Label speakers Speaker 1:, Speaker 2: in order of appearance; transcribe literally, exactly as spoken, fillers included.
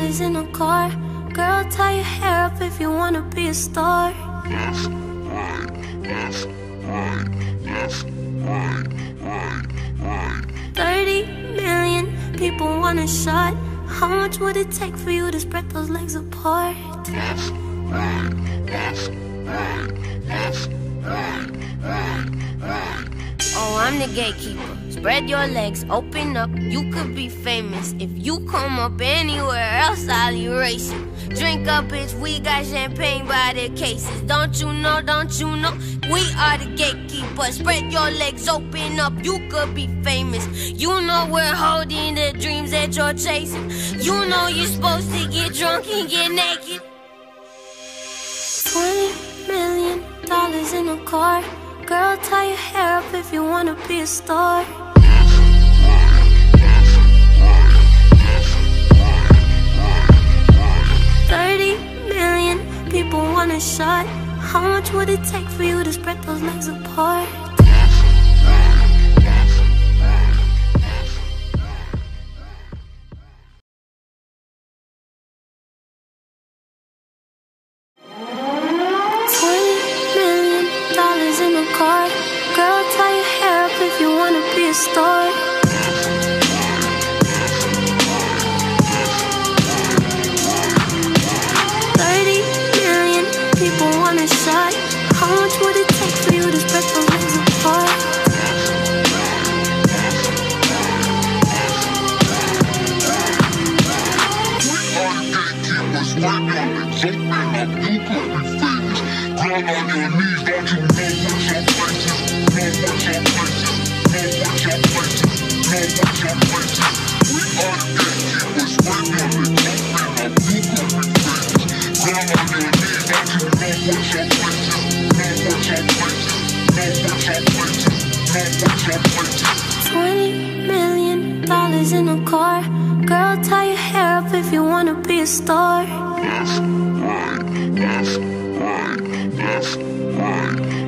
Speaker 1: dollars in a car. Girl, tie your hair up if you wanna be a star.
Speaker 2: Left, right, left, right, left, right, right, right.
Speaker 1: Thirty million people want a shot. How much would it take for you to spread those legs apart?
Speaker 2: Left, right, left, right, left, right, right, right.
Speaker 1: Oh, I'm the gatekeeper. Spread your legs, open up. You could be famous. If you come up anywhere else, I'll erase you. Drink up, bitch, we got champagne by the cases. Don't you know, don't you know? We are the gatekeepers. Spread your legs, open up. You could be famous. You know we're holding the dreams that you're chasing. You know you're supposed to get drunk and get naked. Twenty million dollars in a car. Girl, tie your hair up if you wanna be a star. Thirty million people want a shot. How much would it take for you to spread those legs apart? Twenty million dollars in a car. Girl, tie your hair up if you wanna be a star. Thirty million people want a shot. How much would it take for you to spread those legs apart?
Speaker 2: Spread your legs, open up, you could be famous. Ground on your knees, don't you know what's your places? Know what's your places? Know what's your places? Know what's your places? We are the gatekeepers. Spread your legs, open up, you could be famous. Ground on your knees, don't you know what's your places? Know what's your places? Know what's your places? Know what's your places?
Speaker 1: Twenty million dollars in a car. Girl, tie your hair up if you wanna be a star.
Speaker 2: Left, right, left, right, left, right.